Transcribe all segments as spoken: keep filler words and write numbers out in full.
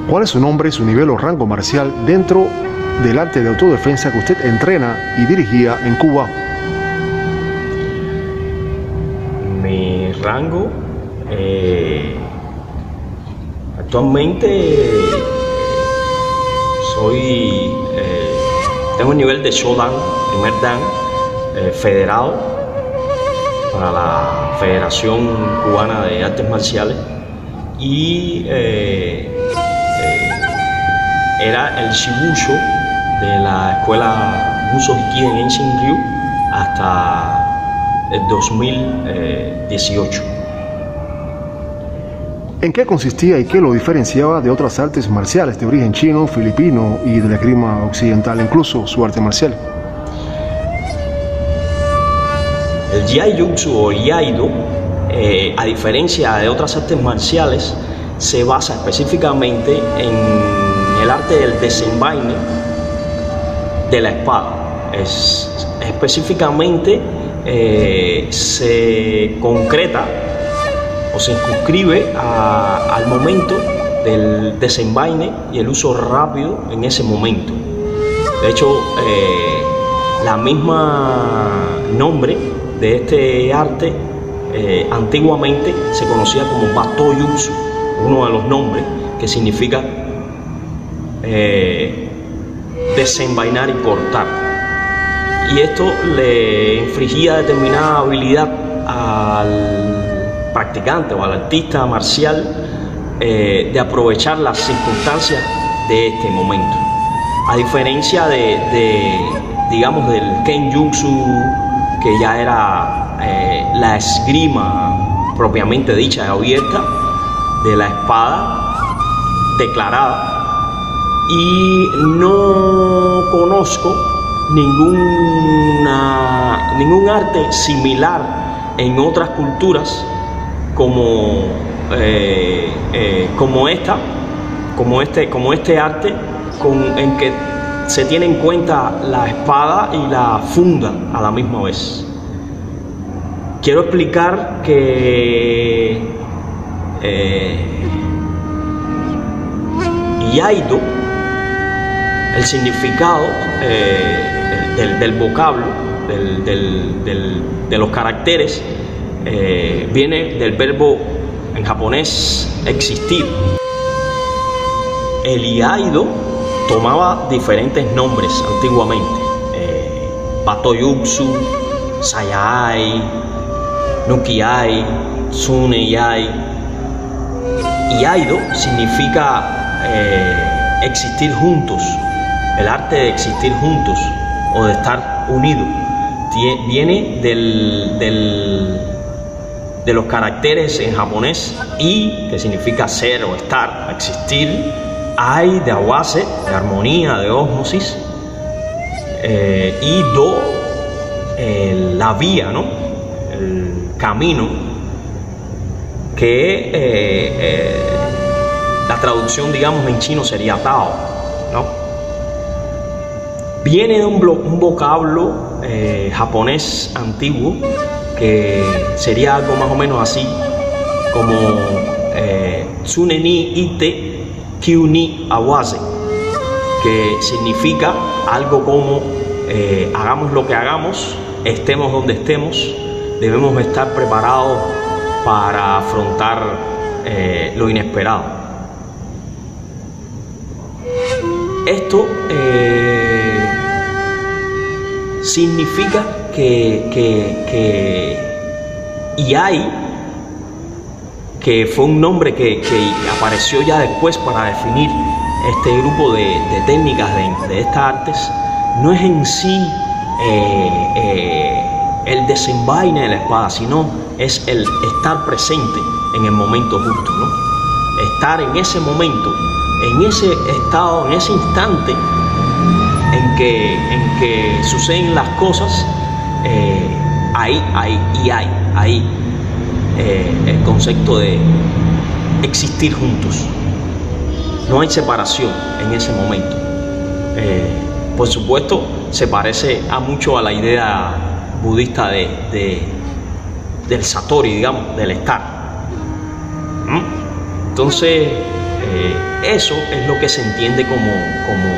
¿Cuál es su nombre, su nivel o rango marcial dentro del arte de autodefensa que usted entrena y dirigía en Cuba? Mi rango, eh, actualmente soy, eh, tengo el nivel de Shodan, primer Dan, eh, federado para la Federación Cubana de Artes Marciales, y eh, eh, era el Shibuyo de la escuela Buso Hikiden en Shinryu hasta el dos mil dieciocho. ¿En qué consistía y qué lo diferenciaba de otras artes marciales de origen chino, filipino y de la esgrima occidental, incluso su arte marcial? El Jiai-Jitsu o Iaido, eh, a diferencia de otras artes marciales, se basa específicamente en el arte del desenvaine de la espada. Es, específicamente eh, se concreta o se circunscribe a, al momento del desenvaine y el uso rápido en ese momento. De hecho, eh, la misma nombre de este arte eh, antiguamente se conocía como Bato-Jutsu, uno de los nombres que significa eh, desenvainar y cortar. Y esto le infligía determinada habilidad al practicante o al artista marcial eh, de aprovechar las circunstancias de este momento. A diferencia de, de digamos, del Kenjutsu, que ya era eh, la esgrima propiamente dicha, abierta, de la espada declarada, y no conozco ninguna, ningún arte similar en otras culturas como, eh, eh, como esta, como este, como este arte con, en que se tiene en cuenta la espada y la funda a la misma vez. Quiero explicar que eh, Iaido, el significado eh, del, del vocablo, del, del, del, de los caracteres, eh, viene del verbo en japonés existir. El Iaido tomaba diferentes nombres antiguamente: eh, Bato-Jutsu, Sayai, Nukiai, Tsuneiai. Iaido significa eh, existir juntos, el arte de existir juntos o de estar unidos. Viene del, del, de los caracteres en japonés I, que significa ser o estar, existir; Ai, de awase, de armonía, de ósmosis; eh, y Do, eh, la vía, ¿no? El camino, que eh, eh, la traducción, digamos, en chino sería Tao, ¿no? Viene de un, un vocablo eh, japonés antiguo que sería algo más o menos así como eh, Tsune ni ite Kyu ni awase, que significa algo como eh, hagamos lo que hagamos, estemos donde estemos, debemos estar preparados para afrontar eh, lo inesperado. Esto eh, significa que, que, que Iai, que fue un nombre que, que apareció ya después para definir este grupo de, de técnicas de, de estas artes, no es en sí eh, eh, el desenvaine de la espada, sino es el estar presente en el momento justo, ¿no? Estar en ese momento, en ese estado, en ese instante en que, en que suceden las cosas, eh, ahí, ahí y hay, ahí eh, el concepto de existir juntos. No hay separación en ese momento. Eh, por supuesto, se parece a mucho a la idea budista de, de, del satori, digamos, del estar. ¿Mm? Entonces, Eh, eso es lo que se entiende como, como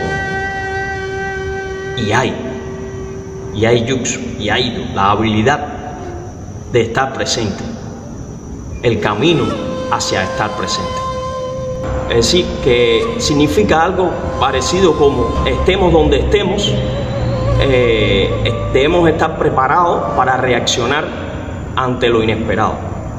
Iai, Iai Jutsu, Iaido, la habilidad de estar presente, el camino hacia estar presente. Es decir, que significa algo parecido como estemos donde estemos, eh, debemos estar preparados para reaccionar ante lo inesperado.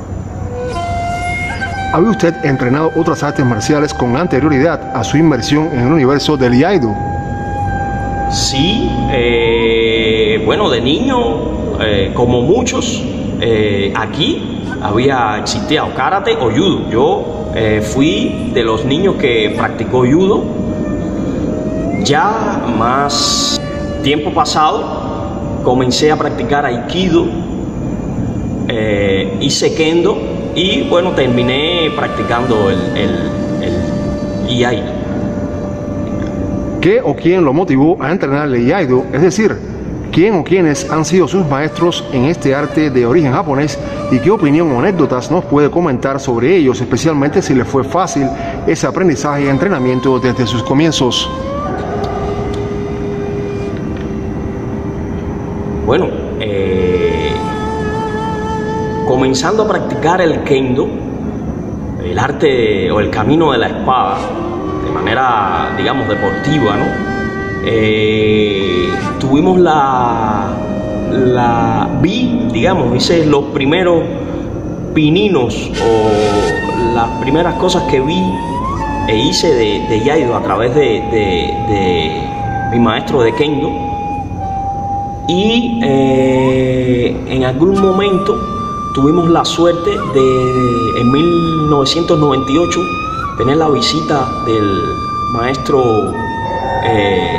¿Había usted entrenado otras artes marciales con anterioridad a su inmersión en el universo del Iaido? Sí, eh, bueno, de niño, eh, como muchos, eh, aquí había existía o karate o judo. Yo eh, fui de los niños que practicó judo. Ya más tiempo pasado comencé a practicar aikido, eh, hice kendo y bueno, terminé practicando el, el, el Iaido. ¿Qué o quién lo motivó a entrenar el Iaido? Es decir, ¿quién o quiénes han sido sus maestros en este arte de origen japonés y qué opinión o anécdotas nos puede comentar sobre ellos, especialmente si le fue fácil ese aprendizaje y entrenamiento desde sus comienzos? Bueno, eh, comenzando a practicar el kendo, el arte o el camino de la espada, de manera, digamos, deportiva, ¿no? Eh, tuvimos la, la, vi, digamos, hice los primeros pininos o las primeras cosas que vi e hice de, de Iaido a través de, de, de mi maestro de kendo. Y eh, en algún momento tuvimos la suerte de, en mil novecientos noventa y ocho, tener la visita del maestro eh,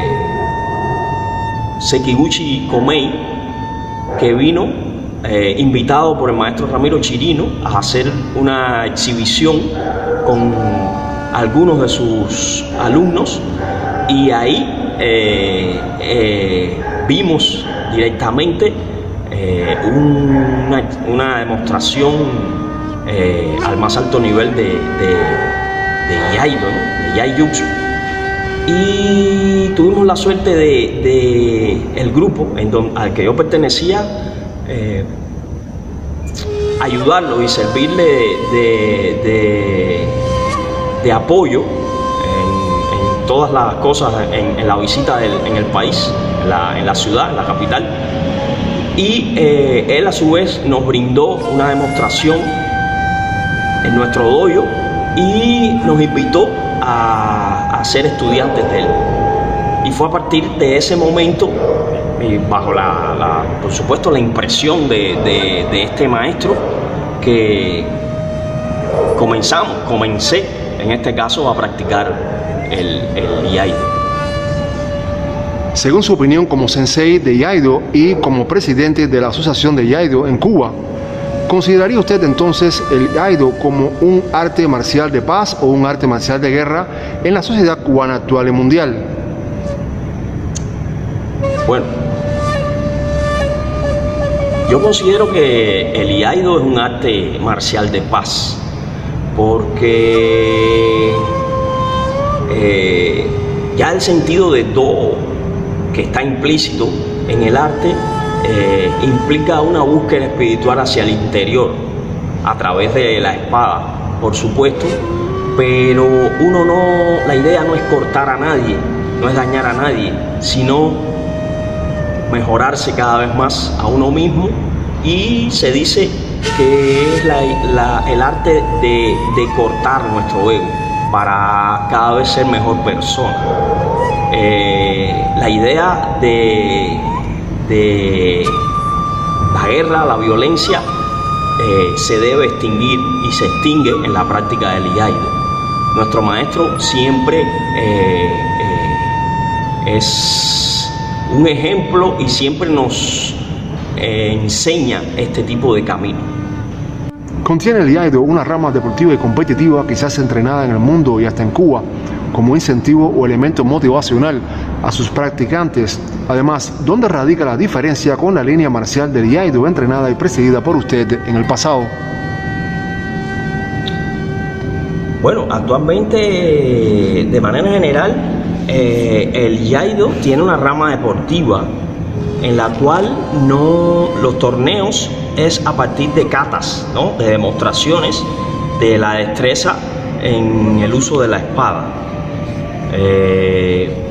Sekiguchi Komei, que vino eh, invitado por el maestro Ramiro Chirino a hacer una exhibición con algunos de sus alumnos, y ahí eh, eh, vimos directamente eh, una, una demostración eh, al más alto nivel de, de, de Iaido, ¿no? De Iai Jutsu. Y tuvimos la suerte de, de el grupo en don, al que yo pertenecía, eh, ayudarlo y servirle de, de, de apoyo en, en todas las cosas, en, en la visita del, en el país, en la, en la ciudad, en la capital. Y eh, él a su vez nos brindó una demostración en nuestro dojo y nos invitó a, a ser estudiantes de él. Y fue a partir de ese momento, bajo la, la por supuesto la impresión de, de, de este maestro, que comenzamos, comencé en este caso a practicar el, el Iaido. Según su opinión como sensei de Iaido y como presidente de la Asociación de Iaido en Cuba, ¿consideraría usted entonces el Iaido como un arte marcial de paz o un arte marcial de guerra en la sociedad cubana actual y mundial? Bueno, yo considero que el Iaido es un arte marcial de paz, porque eh, ya el sentido de Do que está implícito en el arte eh, implica una búsqueda espiritual hacia el interior a través de la espada, por supuesto, pero uno no, la idea no es cortar a nadie, no es dañar a nadie, sino mejorarse cada vez más a uno mismo, y se dice que es la, la, el arte de, de cortar nuestro ego para cada vez ser mejor persona. Eh, la idea de, de la guerra, la violencia, eh, se debe extinguir y se extingue en la práctica del Iaido. Nuestro maestro siempre eh, eh, es un ejemplo y siempre nos eh, enseña este tipo de camino. ¿Contiene el Iaido una rama deportiva y competitiva quizás entrenada en el mundo y hasta en Cuba como incentivo o elemento motivacional a sus practicantes? Además, ¿dónde radica la diferencia con la línea marcial del Iaido entrenada y presidida por usted en el pasado? Bueno, actualmente, de manera general, eh, el Iaido tiene una rama deportiva en la cual no, los torneos es a partir de catas, ¿no? De demostraciones de la destreza en el uso de la espada. Eh,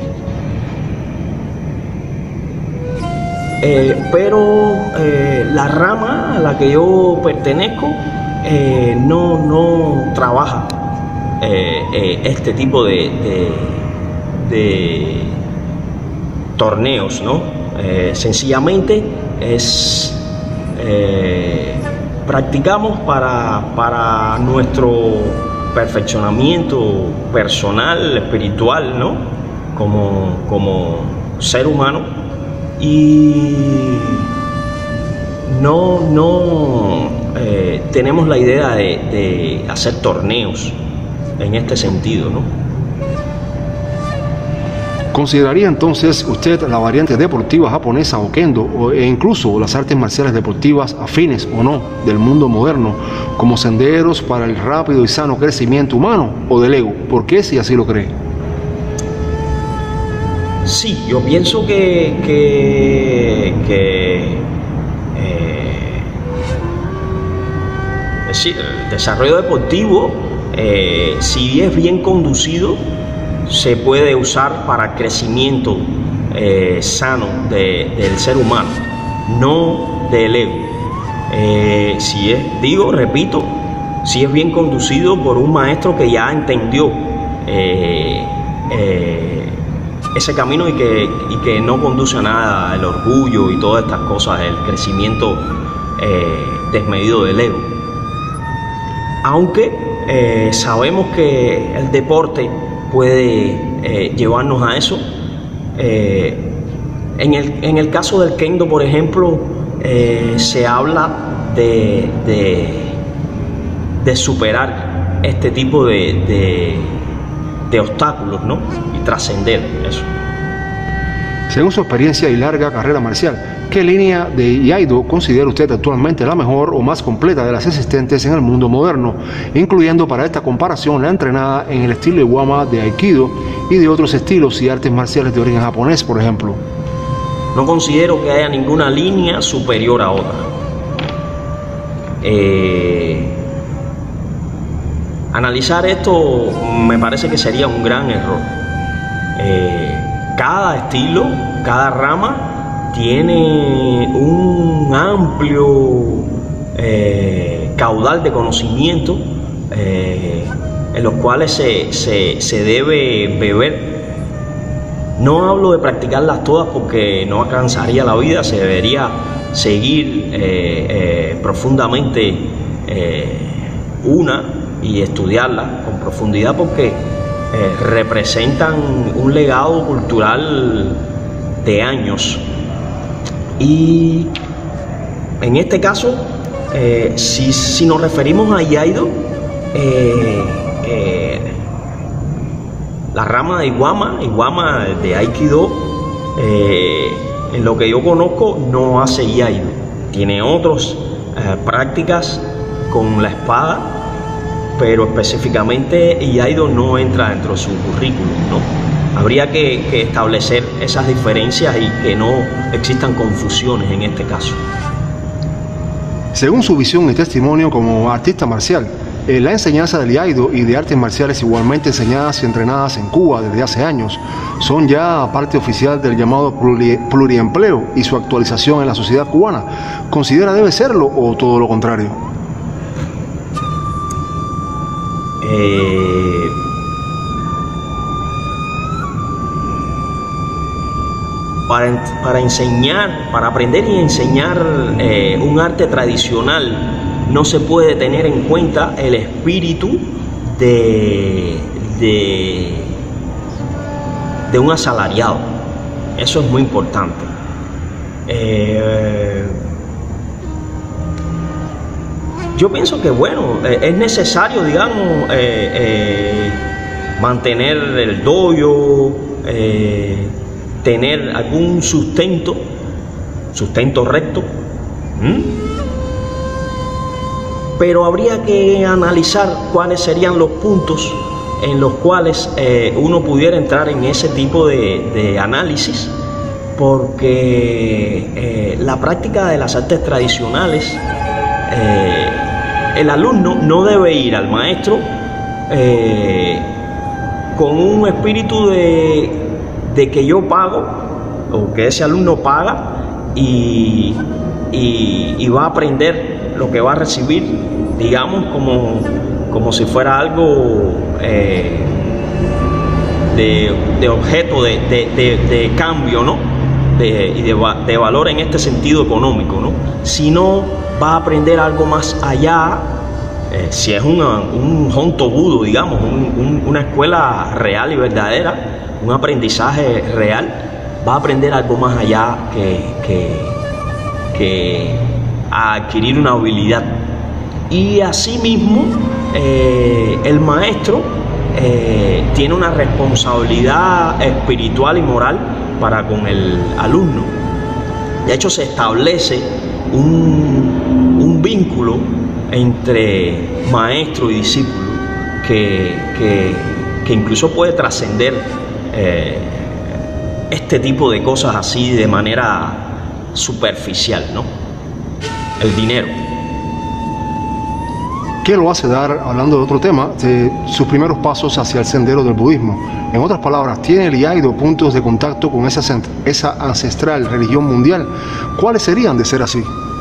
eh, pero eh, la rama a la que yo pertenezco eh, no, no trabaja eh, eh, este tipo de, de, de torneos, ¿no? Eh, sencillamente es eh, practicamos para, para nuestro perfeccionamiento personal, espiritual, ¿no? Como, como ser humano, y no, no eh, tenemos la idea de, de hacer torneos en este sentido, ¿no? ¿Consideraría entonces usted la variante deportiva japonesa o kendo e incluso las artes marciales deportivas afines o no del mundo moderno como senderos para el rápido y sano crecimiento humano o del ego? ¿Por qué, si así lo cree? Sí, yo pienso que, que, que eh, es decir, el desarrollo deportivo, eh, si es bien conducido, se puede usar para el crecimiento eh, sano de, del ser humano, no del ego. Eh, si es, digo, repito, si es bien conducido por un maestro que ya entendió eh, eh, ese camino y que, y que no conduce a nada, el orgullo y todas estas cosas, el crecimiento eh, desmedido del ego. Aunque eh, sabemos que el deporte puede eh, llevarnos a eso. Eh, en, el, en el caso del kendo, por ejemplo, eh, se habla de, de, de superar este tipo de, de, de obstáculos, ¿no? Y trascender eso. Según su experiencia y larga carrera marcial, ¿qué línea de Iaido considera usted actualmente la mejor o más completa de las existentes en el mundo moderno, incluyendo para esta comparación la entrenada en el estilo Iwama de Aikido y de otros estilos y artes marciales de origen japonés, por ejemplo? No considero que haya ninguna línea superior a otra. Eh, analizar esto me parece que sería un gran error. Eh, cada estilo, cada rama tiene un amplio eh, caudal de conocimiento eh, en los cuales se, se, se debe beber. No hablo de practicarlas todas porque no alcanzaría la vida, se debería seguir eh, eh, profundamente eh, una y estudiarla con profundidad porque eh, representan un legado cultural de años. Y en este caso, eh, si, si nos referimos a Iaido, eh, eh, la rama de Iwama, Iwama de Aikido, eh, en lo que yo conozco, no hace Iaido. Tiene otras eh, prácticas con la espada, pero específicamente Iaido no entra dentro de su currículum, ¿no? Habría que, que establecer esas diferencias y que no existan confusiones en este caso. Según su visión y testimonio como artista marcial, eh, la enseñanza del Iaido y de artes marciales igualmente enseñadas y entrenadas en Cuba desde hace años son ya parte oficial del llamado pluri pluriempleo y su actualización en la sociedad cubana. ¿Considera debe serlo o todo lo contrario? Eh... Para, para enseñar, para aprender y enseñar eh, un arte tradicional, no se puede tener en cuenta el espíritu de, de, de un asalariado. Eso es muy importante. Eh, yo pienso que, bueno, eh, es necesario, digamos, eh, eh, mantener el dojo, eh, tener algún sustento, sustento recto, ¿Mm? pero habría que analizar cuáles serían los puntos en los cuales eh, uno pudiera entrar en ese tipo de, de análisis, porque eh, la práctica de las artes tradicionales, eh, el alumno no debe ir al maestro eh, con un espíritu de, de que yo pago, o que ese alumno paga y, y, y va a aprender lo que va a recibir, digamos, como, como si fuera algo eh, de, de objeto de, de, de, de cambio, ¿no? De, y de, de valor en este sentido económico, ¿no? Sino va a aprender algo más allá, eh, si es una, un honto budo, digamos, un, un, una escuela real y verdadera, un aprendizaje real, va a aprender algo más allá que, que, que a adquirir una habilidad. Y asimismo, eh, el maestro eh, tiene una responsabilidad espiritual y moral para con el alumno. De hecho, se establece un, un vínculo entre maestro y discípulo que, que, que incluso puede trascender eh, este tipo de cosas así de manera superficial, ¿no? El dinero. ¿Qué lo hace dar, hablando de otro tema, de sus primeros pasos hacia el sendero del budismo? En otras palabras, ¿tiene el iaido puntos de contacto con esa, esa ancestral religión mundial? ¿Cuáles serían de ser así?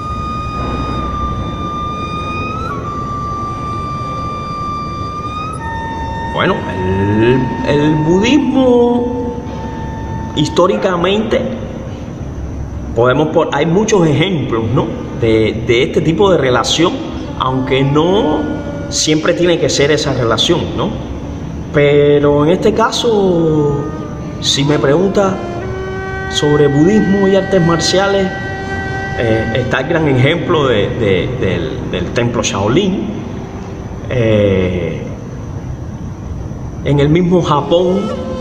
Bueno, el, el budismo históricamente podemos por, hay muchos ejemplos, ¿no? de, de este tipo de relación, aunque no siempre tiene que ser esa relación, ¿no? Pero en este caso, si me pregunta sobre budismo y artes marciales, eh, está el gran ejemplo de, de, del, del templo Shaolin. Eh, en el mismo Japón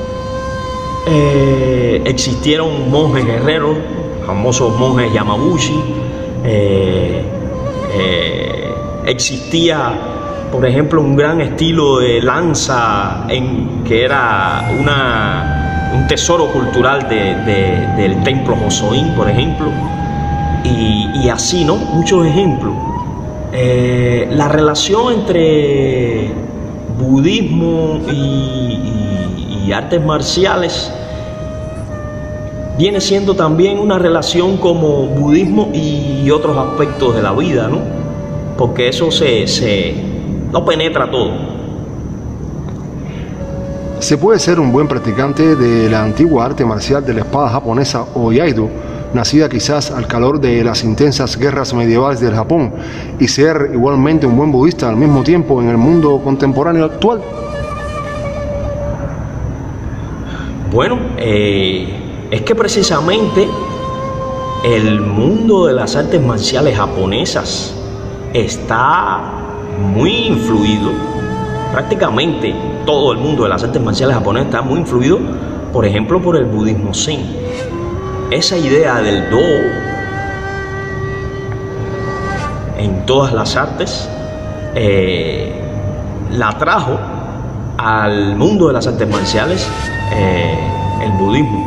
eh, existieron monjes guerreros, famosos monjes Yamabushi. Eh, eh, Existía, por ejemplo, un gran estilo de lanza en, que era una, un tesoro cultural de, de, del templo Hosoin, por ejemplo, y, y así, ¿no? Muchos ejemplos. Eh, la relación entre budismo y, y, y artes marciales viene siendo también una relación como budismo y otros aspectos de la vida, ¿no? Porque eso se, se lo penetra todo. ¿Se puede ser un buen practicante de la antigua arte marcial de la espada japonesa o iaido, nacida quizás al calor de las intensas guerras medievales del Japón, y ser igualmente un buen budista al mismo tiempo en el mundo contemporáneo actual? Bueno, eh, es que precisamente el mundo de las artes marciales japonesas está muy influido, prácticamente todo el mundo de las artes marciales japonesas está muy influido, por ejemplo, por el budismo zen. Esa idea del do en todas las artes eh, la trajo al mundo de las artes marciales eh, el budismo.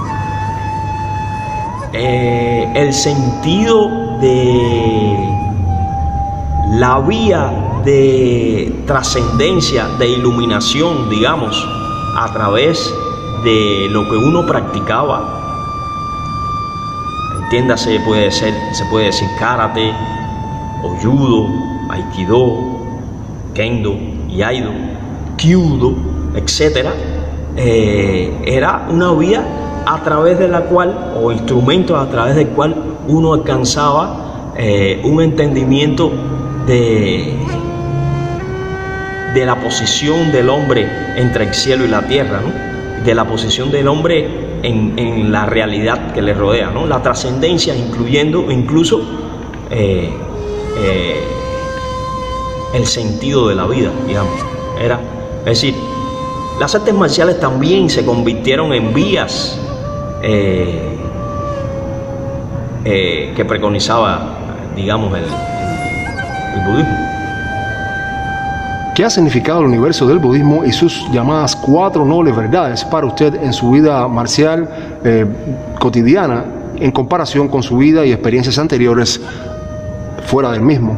Eh, el sentido de la vía de trascendencia, de iluminación, digamos, a través de lo que uno practicaba. Entiéndase, puede ser, se puede decir karate, o judo, aikido, kendo, iaido, kyudo, etcétera. Eh, era una vía a través de la cual, o instrumentos a través del cual uno alcanzaba eh, un entendimiento de, de la posición del hombre entre el cielo y la tierra, ¿no? De la posición del hombre en, en la realidad que le rodea, ¿no? La trascendencia, incluyendo incluso eh, eh, el sentido de la vida, digamos. Era, es decir, las artes marciales también se convirtieron en vías eh, eh, que preconizaba, digamos, el, el, el budismo. ¿Qué ha significado el universo del budismo y sus llamadas cuatro nobles verdades para usted en su vida marcial eh, cotidiana en comparación con su vida y experiencias anteriores fuera del mismo?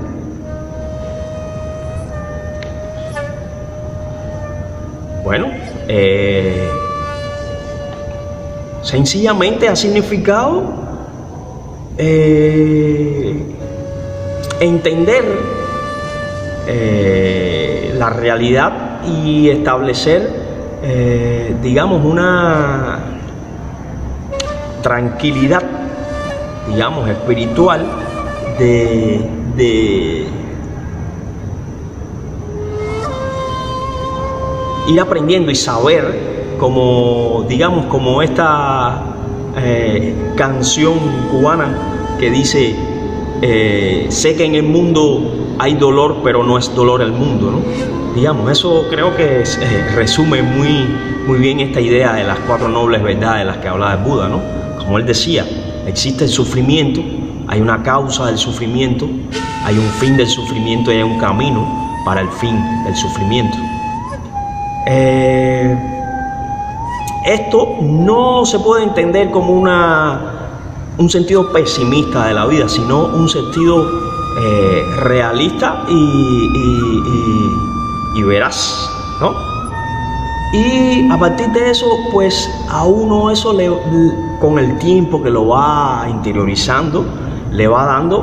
Bueno, eh, sencillamente ha significado eh, entender eh, la realidad y establecer, eh, digamos, una tranquilidad, digamos, espiritual de, de ir aprendiendo y saber, como digamos, como esta eh, canción cubana que dice eh, sé que en el mundo hay dolor, pero no es dolor el mundo, ¿no? Digamos, eso creo que es, eh, resume muy, muy bien esta idea de las cuatro nobles verdades de las que hablaba el Buda, ¿no? Como él decía, existe el sufrimiento, hay una causa del sufrimiento, hay un fin del sufrimiento y hay un camino para el fin del sufrimiento. Eh, esto no se puede entender como una, un sentido pesimista de la vida, sino un sentido eh, realista y, y, y, y veraz, ¿no? Y a partir de eso, pues a uno eso le, con el tiempo que lo va interiorizando, le va dando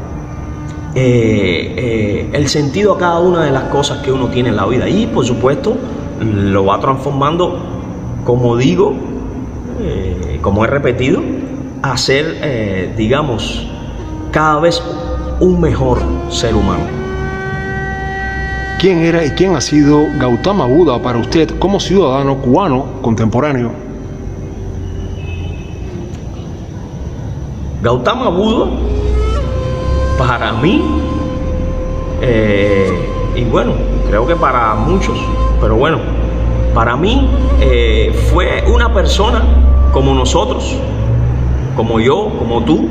eh, eh, el sentido a cada una de las cosas que uno tiene en la vida. Y por supuesto lo va transformando, como digo, eh, como he repetido, a ser, eh, digamos, cada vez un mejor ser humano. ¿Quién era y quién ha sido Gautama Buda para usted como ciudadano cubano contemporáneo? Gautama Buda, para mí, eh, y bueno, creo que para muchos, pero bueno, para mí eh, fue una persona como nosotros, como yo, como tú,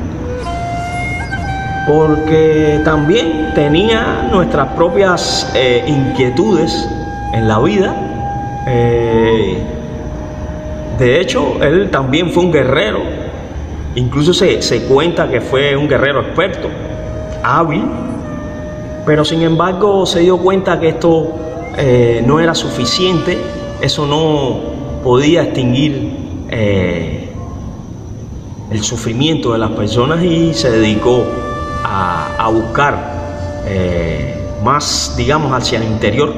porque también tenía nuestras propias eh, inquietudes en la vida. Eh, de hecho, él también fue un guerrero, incluso se, se cuenta que fue un guerrero experto, hábil, pero sin embargo se dio cuenta que esto eh, no era suficiente, eso no podía extinguir eh, el sufrimiento de las personas y se dedicó a, a buscar eh, más, digamos, hacia el interior.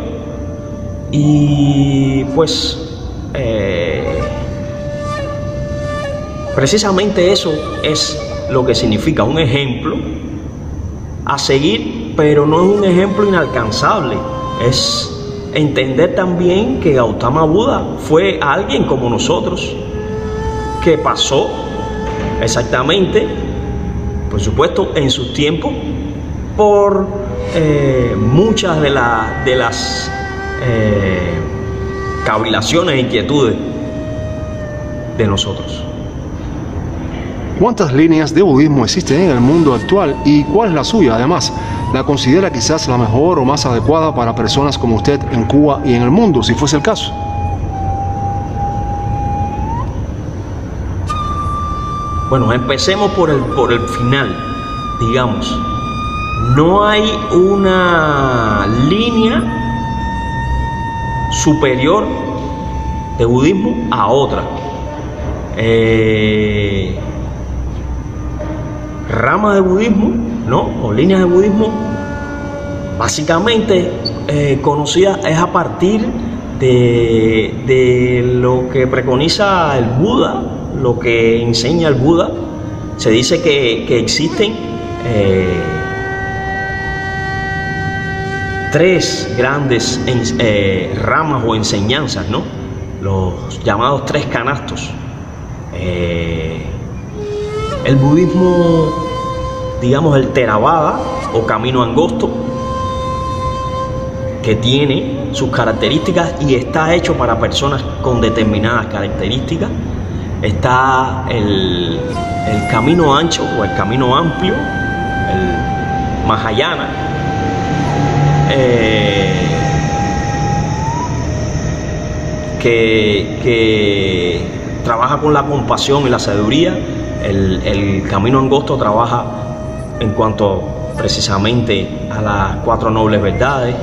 Y pues eh, precisamente eso es lo que significa un ejemplo a seguir, pero no es un ejemplo inalcanzable. Es entender también que Gautama Buda fue alguien como nosotros, que pasó exactamente, por supuesto, en sus tiempos, por eh, muchas de, la, de las eh, cavilaciones e inquietudes de nosotros. ¿Cuántas líneas de budismo existen en el mundo actual y cuál es la suya? Además, ¿la considera quizás la mejor o más adecuada para personas como usted en Cuba y en el mundo, si fuese el caso? Bueno, empecemos por el, por el final, digamos. No hay una línea superior de budismo a otra. Eh, ramas de budismo, ¿no? O líneas de budismo, básicamente eh, conocidas es a partir de, de lo que preconiza el Buda, lo que enseña el Buda. Se dice que, que existen eh, tres grandes eh, ramas o enseñanzas, ¿no? Los llamados tres canastos. Eh, el budismo, digamos, el Theravada o camino angosto, que tiene sus características y está hecho para personas con determinadas características. Está el, el camino ancho o el camino amplio, el Mahayana, eh, que, que trabaja con la compasión y la sabiduría. El, el camino angosto trabaja en cuanto precisamente a las cuatro nobles verdades.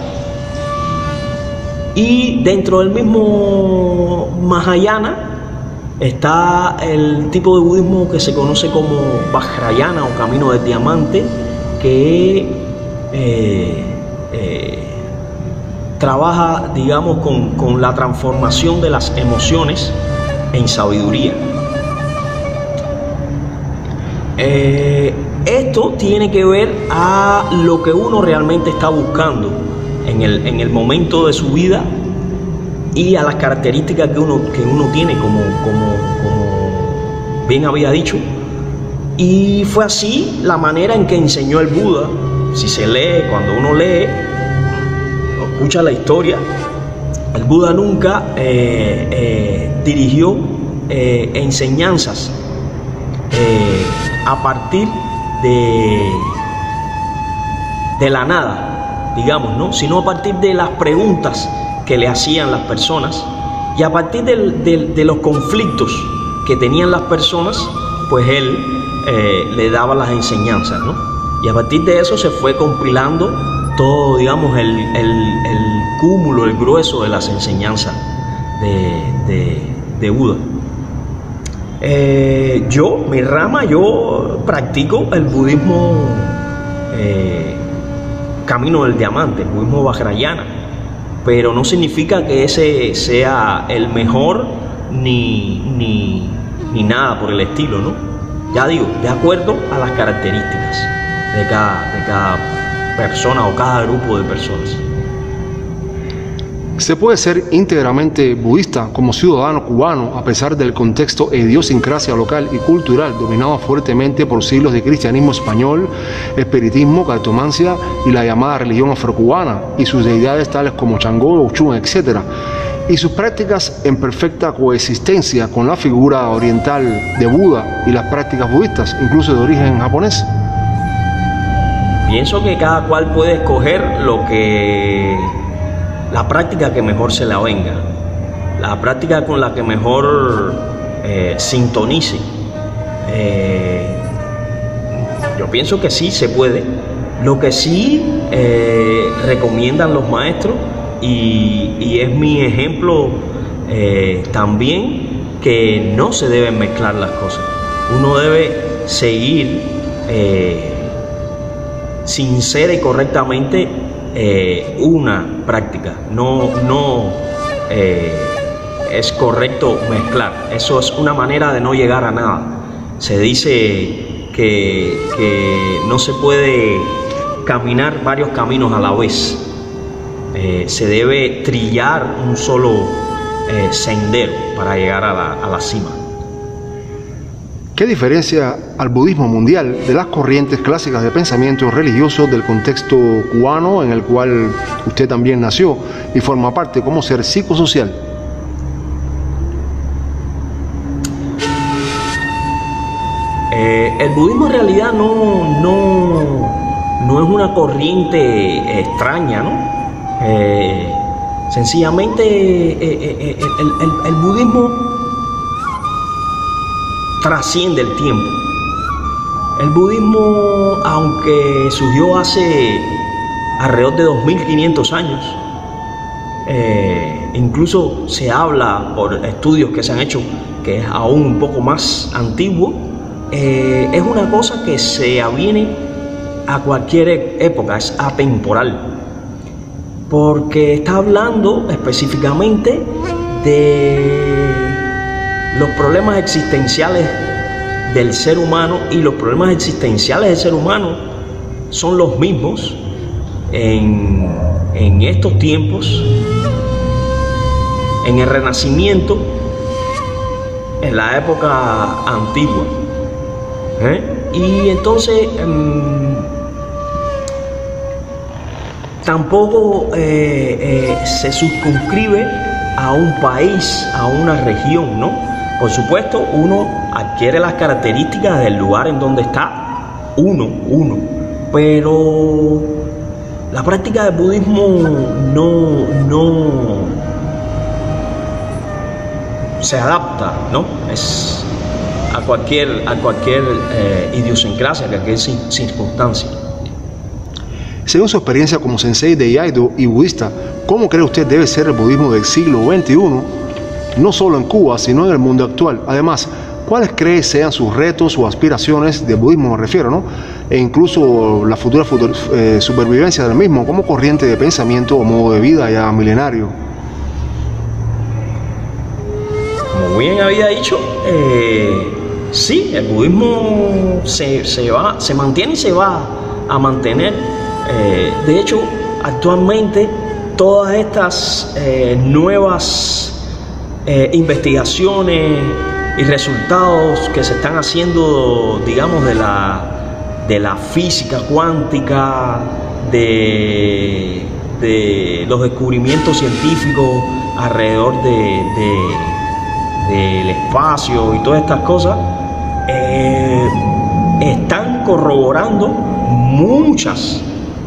Y dentro del mismo Mahayana está el tipo de budismo que se conoce como Vajrayana o camino del diamante, que eh, eh, trabaja, digamos, con, con la transformación de las emociones en sabiduría. Eh, esto tiene que ver a lo que uno realmente está buscando en el, en el momento de su vida y a las características que uno, que uno tiene, como, como, como bien había dicho. Y fue así la manera en que enseñó el Buda. Si se lee, cuando uno lee o escucha la historia, el Buda nunca eh, eh, dirigió eh, enseñanzas eh, a partir de, de la nada, digamos, ¿no? Sino a partir de las preguntas que le hacían las personas, y a partir de, de, de los conflictos que tenían las personas, pues él eh, le daba las enseñanzas, ¿no? Y a partir de eso se fue compilando todo, digamos, el, el, el cúmulo, el grueso de las enseñanzas de, de, de Buda. Eh, yo, mi rama, yo practico el budismo eh, camino del diamante, el budismo Vajrayana, pero no significa que ese sea el mejor ni, ni, ni nada por el estilo, ¿no? Ya digo, de acuerdo a las características de cada, de cada persona o cada grupo de personas. Se puede ser íntegramente budista como ciudadano cubano a pesar del contexto e idiosincrasia local y cultural dominado fuertemente por siglos de cristianismo español, espiritismo, cartomancia y la llamada religión afrocubana y sus deidades tales como Changó, Ochun, etcétera, y sus prácticas en perfecta coexistencia con la figura oriental de Buda y las prácticas budistas, incluso de origen japonés. Pienso que cada cual puede escoger lo que la práctica que mejor se le venga, la práctica con la que mejor eh, sintonice. Eh, yo pienso que sí se puede. Lo que sí eh, recomiendan los maestros, y, y es mi ejemplo eh, también, que no se deben mezclar las cosas. Uno debe seguir eh, sincera y correctamente Eh, una práctica, no, no eh, es correcto mezclar. Eso es una manera de no llegar a nada. Se dice que, que no se puede caminar varios caminos a la vez. Eh, se debe trillar un solo eh, sendero para llegar a la, a la cima. ¿Qué diferencia al budismo mundial de las corrientes clásicas de pensamiento religioso del contexto cubano en el cual usted también nació y forma parte como ser psicosocial? Eh, el budismo en realidad no, no, no es una corriente extraña, ¿no? Eh, sencillamente eh, eh, el, el, el budismo trasciende el tiempo. El budismo, aunque surgió hace alrededor de dos mil quinientos años, eh, incluso se habla por estudios que se han hecho que es aún un poco más antiguo, eh, es una cosa que se aviene a cualquier época, es atemporal, porque está hablando específicamente de los problemas existenciales del ser humano, y los problemas existenciales del ser humano son los mismos en, en estos tiempos, en el Renacimiento, en la época antigua. ¿Eh? Y entonces mmm, tampoco eh, eh, se circunscribe a un país, a una región, ¿no? Por supuesto, uno adquiere las características del lugar en donde está, uno, uno, pero la práctica del budismo no, no, se adapta, ¿no? Es a cualquier, a cualquier eh, idiosincrasia, a cualquier circunstancia. Según su experiencia como sensei de iaido y budista, ¿cómo cree usted debe ser el budismo del siglo veintiuno, no solo en Cuba, sino en el mundo actual? Además, ¿cuáles cree sean sus retos o aspiraciones del budismo, me refiero, ¿no? E incluso la futura futur eh, supervivencia del mismo como corriente de pensamiento o modo de vida ya milenario? Como bien había dicho, eh, sí, el budismo se, se, va, se mantiene y se va a mantener. Eh, de hecho, actualmente todas estas eh, nuevas eh, investigaciones y resultados que se están haciendo, digamos, de la, de la física cuántica, de, de los descubrimientos científicos alrededor de, de, del espacio y todas estas cosas, eh, están corroborando muchas,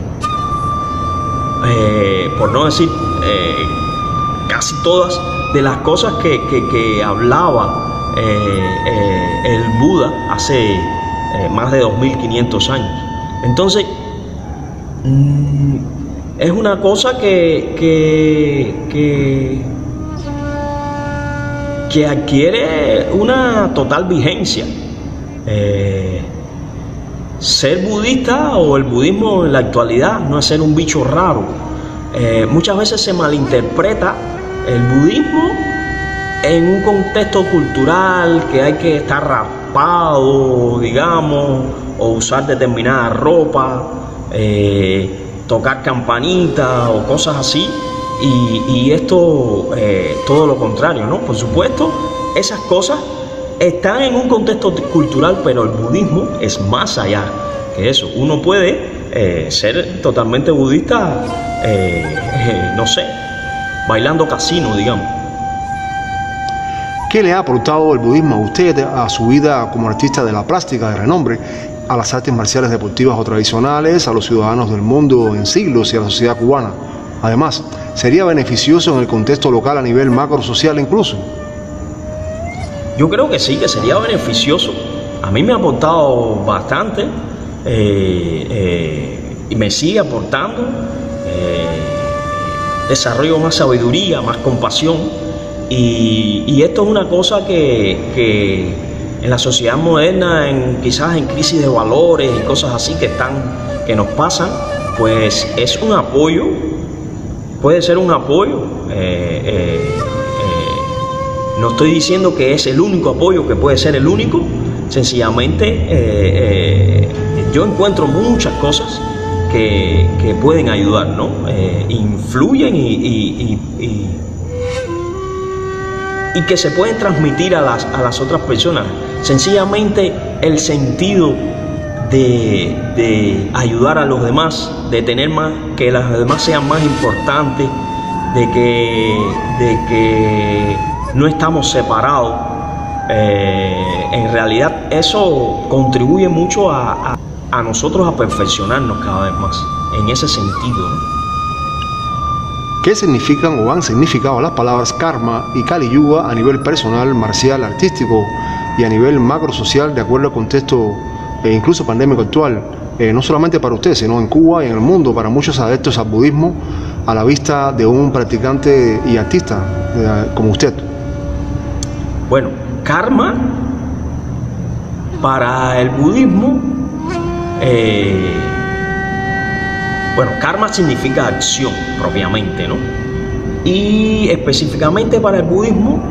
eh, por no decir eh, casi todas, de las cosas que, que, que hablaba Eh, eh, el Buda hace eh, más de dos mil quinientos años. Entonces, mmm, es una cosa que, que, que, que adquiere una total vigencia. Eh, ser budista o el budismo en la actualidad no es ser un bicho raro. Eh, muchas veces se malinterpreta el budismo en un contexto cultural, que hay que estar raspado, digamos, o usar determinada ropa, eh, tocar campanita o cosas así, y, y esto eh, todo lo contrario, ¿no? Por supuesto, esas cosas están en un contexto cultural, pero el budismo es más allá que eso. Uno puede eh, ser totalmente budista, eh, eh, no sé, bailando casino, digamos. ¿Qué le ha aportado el budismo a usted, a su vida como artista de la plástica de renombre, a las artes marciales deportivas o tradicionales, a los ciudadanos del mundo en siglos y a la sociedad cubana? Además, ¿sería beneficioso en el contexto local a nivel macro social incluso? Yo creo que sí, que sería beneficioso. A mí me ha aportado bastante eh, eh, y me sigue aportando. Eh, desarrollo más sabiduría, más compasión. Y, y esto es una cosa que, que en la sociedad moderna, en, quizás en crisis de valores y cosas así que, están, que nos pasan, pues es un apoyo, puede ser un apoyo. Eh, eh, eh, no estoy diciendo que es el único apoyo, que puede ser el único, sencillamente eh, eh, yo encuentro muchas cosas que, que pueden ayudar, ¿no? Eh, influyen y, y, y, y y que se pueden transmitir a las, a las otras personas. Sencillamente el sentido de, de ayudar a los demás, de tener más, que los demás sean más importantes, de que, de que no estamos separados. Eh, en realidad eso contribuye mucho a, a, a nosotros a perfeccionarnos cada vez más, en ese sentido, ¿no? ¿Qué significan o han significado las palabras karma y Kali Yuga a nivel personal, marcial, artístico y a nivel macro social de acuerdo al contexto e incluso pandémico actual? Eh, no solamente para usted, sino en Cuba y en el mundo, para muchos adeptos al budismo, a la vista de un practicante y artista eh, como usted. Bueno, karma para el budismo, eh, bueno, karma significa acción propiamente, ¿no? Y específicamente para el budismo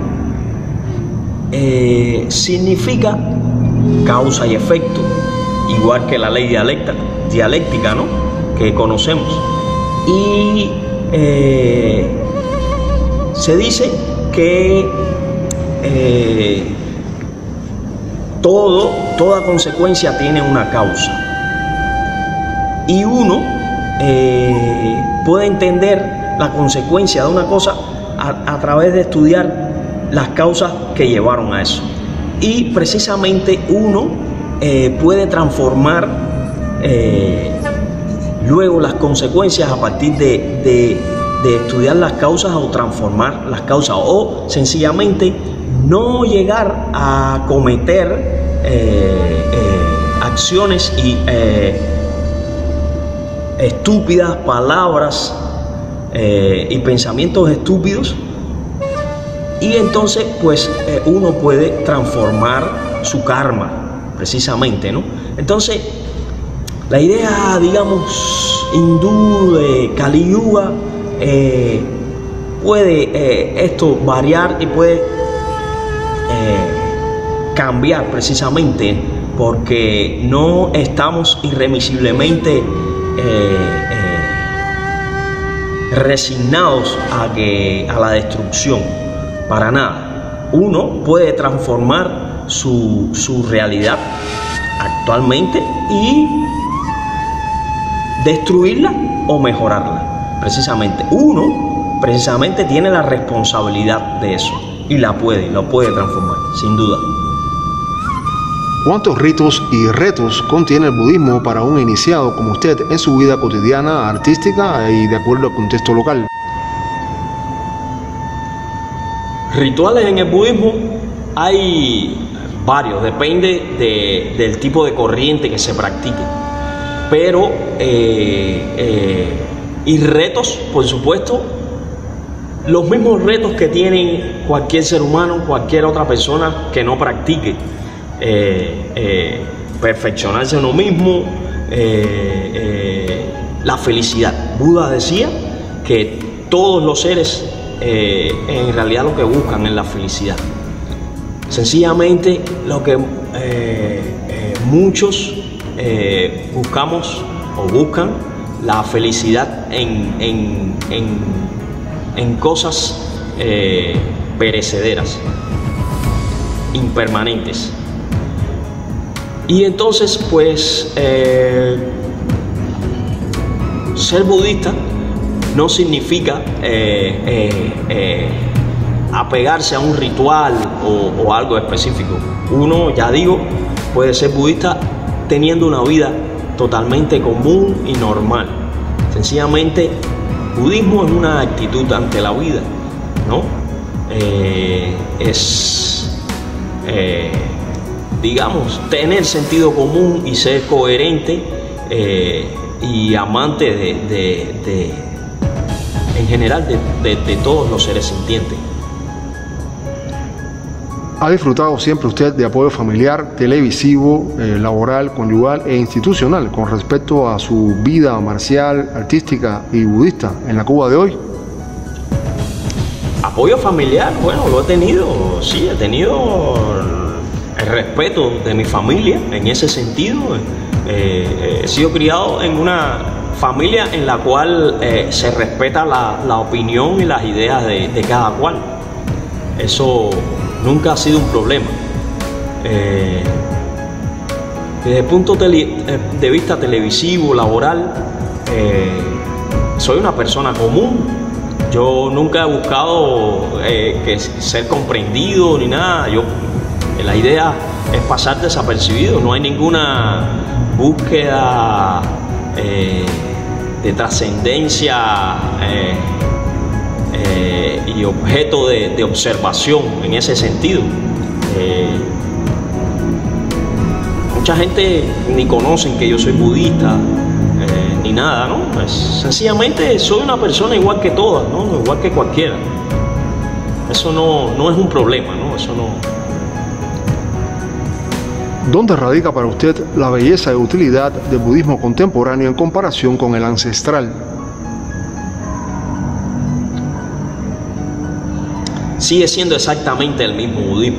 eh, significa causa y efecto, igual que la ley dialéctica, dialéctica, ¿no? Que conocemos. Y eh, se dice que eh, todo, toda consecuencia tiene una causa. Y uno Eh, puede entender la consecuencia de una cosa a, a través de estudiar las causas que llevaron a eso. Y precisamente uno eh, puede transformar eh, luego las consecuencias a partir de, de, de estudiar las causas o transformar las causas, o sencillamente no llegar a cometer eh, eh, acciones y eh, estúpidas palabras eh, y pensamientos estúpidos, y entonces pues eh, uno puede transformar su karma precisamente, ¿no? Entonces la idea, digamos, hindú de Kali Yuga eh, puede eh, esto variar y puede eh, cambiar precisamente porque no estamos irremisiblemente eh, eh, resignados a, que, a la destrucción, para nada. Uno puede transformar su, su realidad actualmente y destruirla o mejorarla. Precisamente uno precisamente tiene la responsabilidad de eso y la puede, lo puede transformar, sin duda. ¿Cuántos ritos y retos contiene el budismo para un iniciado como usted en su vida cotidiana, artística y de acuerdo al contexto local? Rituales en el budismo hay varios, depende de, del tipo de corriente que se practique. Pero, eh, eh, y retos, por supuesto, los mismos retos que tiene cualquier ser humano, cualquier otra persona que no practique. Eh, eh, perfeccionarse uno mismo, eh, eh, la felicidad. Buda decía que todos los seres eh, en realidad lo que buscan es la felicidad. Sencillamente lo que eh, eh, muchos eh, buscamos o buscan la felicidad en, en, en, en cosas eh, perecederas, impermanentes. Y entonces, pues, eh, ser budista no significa eh, eh, eh, apegarse a un ritual o, o algo específico. Uno, ya digo, puede ser budista teniendo una vida totalmente común y normal. Sencillamente, budismo es una actitud ante la vida, ¿no? Eh, es... Eh, digamos, tener sentido común y ser coherente eh, y amante de, de, de en general, de, de, de todos los seres sintientes. ¿Ha disfrutado siempre usted de apoyo familiar, televisivo, eh, laboral, conyugal e institucional con respecto a su vida marcial, artística y budista en la Cuba de hoy? Apoyo familiar, bueno, lo he tenido, sí, he tenido el respeto de mi familia en ese sentido. Eh, he sido criado en una familia en la cual eh, se respeta la, la opinión y las ideas de, de cada cual. Eso nunca ha sido un problema. Eh, desde el punto de vista televisivo, laboral, eh, soy una persona común. Yo nunca he buscado eh, que ser comprendido ni nada. Yo La idea es pasar desapercibido, no hay ninguna búsqueda eh, de trascendencia eh, eh, y objeto de, de observación en ese sentido. Eh, mucha gente ni conocen que yo soy budista eh, ni nada, ¿no? Pues, sencillamente soy una persona igual que todas, ¿no? Igual que cualquiera. Eso no, no es un problema, ¿no? Eso no... ¿Dónde radica para usted la belleza y utilidad del budismo contemporáneo en comparación con el ancestral? Sigue siendo exactamente el mismo budismo.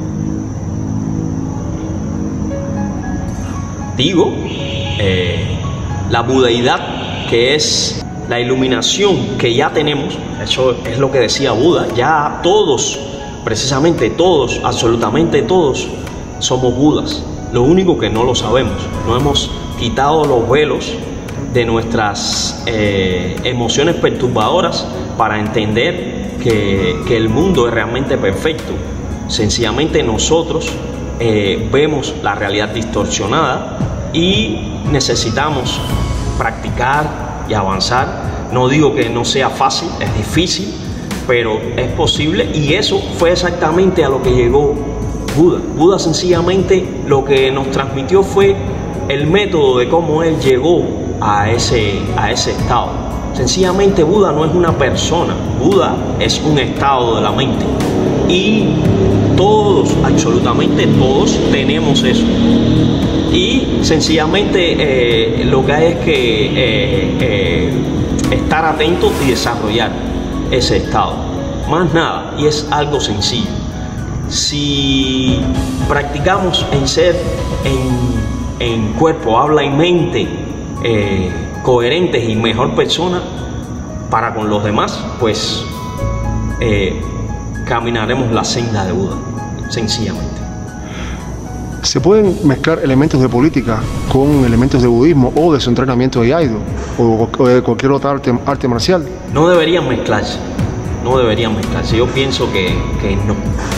Digo, eh, la budeidad, que es la iluminación que ya tenemos, eso es lo que decía Buda, ya todos, precisamente todos, absolutamente todos, somos Budas. Lo único que no lo sabemos, no hemos quitado los velos de nuestras eh, emociones perturbadoras para entender que, que el mundo es realmente perfecto. Sencillamente nosotros eh, vemos la realidad distorsionada y necesitamos practicar y avanzar. No digo que no sea fácil, es difícil, pero es posible, y eso fue exactamente a lo que llegó Buda. Buda sencillamente lo que nos transmitió fue el método de cómo él llegó a ese, a ese estado. Sencillamente Buda no es una persona, Buda es un estado de la mente, y todos, absolutamente todos tenemos eso, y sencillamente eh, lo que hay es que eh, eh, estar atentos y desarrollar ese estado, más nada, y es algo sencillo. Si practicamos en ser en, en cuerpo, habla y mente eh, coherentes y mejor persona para con los demás, pues eh, caminaremos la senda de Buda, sencillamente. ¿Se pueden mezclar elementos de política con elementos de budismo o de su entrenamiento de Iaido o, o de cualquier otra arte, arte marcial? No deberían mezclarse, no deberían mezclarse. Yo pienso que, que no.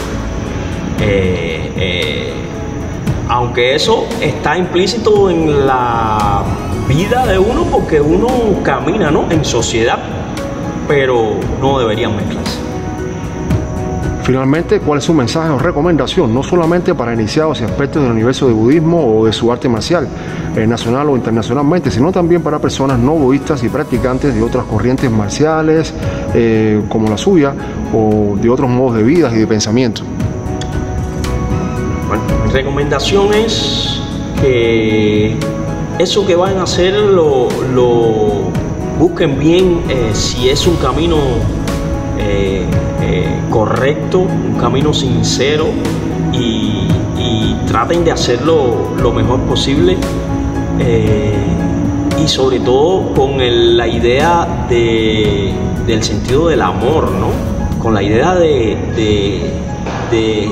Eh, eh, aunque eso está implícito en la vida de uno, porque uno camina, ¿no?, en sociedad, pero no deberían mezclarse. Finalmente, ¿cuál es su mensaje o recomendación, no solamente para iniciados y expertos del universo del budismo o de su arte marcial, eh, nacional o internacionalmente, sino también para personas no budistas y practicantes de otras corrientes marciales, eh, como la suya, o de otros modos de vida y de pensamiento? Bueno, mi recomendación es que eso que van a hacer lo, lo busquen bien, eh, si es un camino Eh, eh, correcto, un camino sincero, y, y traten de hacerlo lo mejor posible, eh, y sobre todo con el, la idea de, del sentido del amor, ¿no? Con la idea de, de, de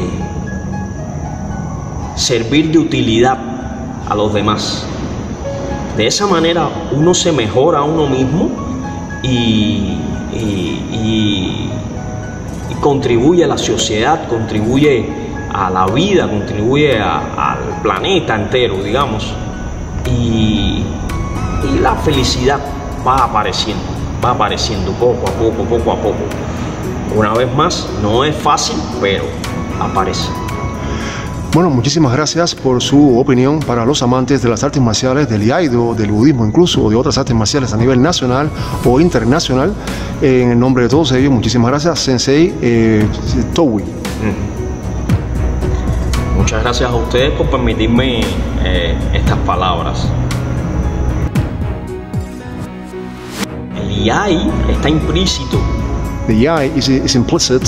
servir de utilidad a los demás. De esa manera uno se mejora a uno mismo y Y, y, y contribuye a la sociedad, contribuye a la vida, contribuye a, al planeta entero, digamos, y, y la felicidad va apareciendo, va apareciendo poco a poco, poco a poco. Una vez más, no es fácil, pero aparece. Bueno, muchísimas gracias por su opinión. Para los amantes de las artes marciales, del Iaido, del budismo incluso, o de otras artes marciales a nivel nacional o internacional, eh, en el nombre de todos ellos, muchísimas gracias, Sensei eh, Towi. Mm. Muchas gracias a ustedes por permitirme eh, estas palabras. El Yai está implícito. The Yai is, is implicit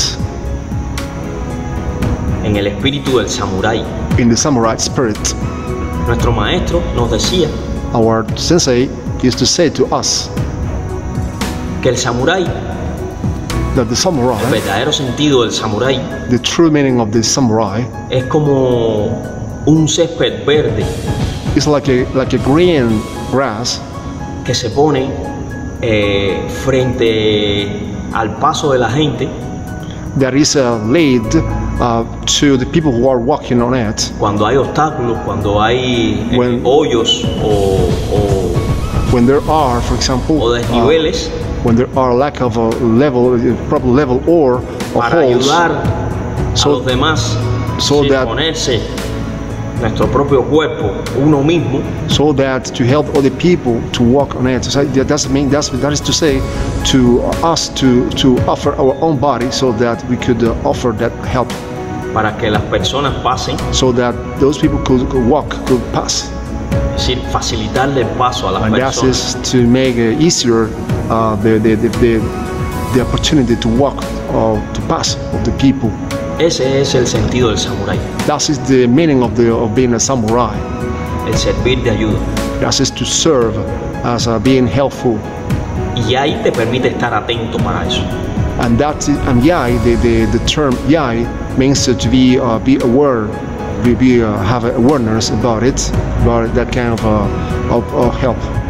en el espíritu del samurái. In the samurai spirit. Nuestro maestro nos decía, our sensei used to say to us, que el samurái, that the samurai, el verdadero sentido del samurái, the true meaning of the samurai, es como un césped verde, it's like a like a green grass, que se pone eh, frente al paso de la gente, that is uh, laid uh, to the people who are walking on it. Cuando hay obstáculos, cuando hay eh, when, hoyos o, o when there are, for example, o desniveles, uh, when there are lack of a level, a proper level, or para holes, ayudar so, a los demás, so sin that, ponerse nuestro propio cuerpo, uno mismo, so that to help other people to walk on it. So that doesn't mean that's that is to say to us to to offer our own body so that we could uh, offer that help. Para que las personas pasen. So that those people could, could walk, could pass. Es decir, facilitarle el paso a las and personas. And that is to make uh, easier uh, the, the, the, the, the opportunity to walk or to pass of the people. Ese es el sentido del samurái. That is the meaning of, the, of being a samurai. El servir de ayuda. That is to serve as uh, being helpful. Y ahí te permite estar atento para eso. And that is, and yai, the, the, the term yai means to be uh, be aware, be, be uh, have awareness about it, about that kind of, uh, of, of help.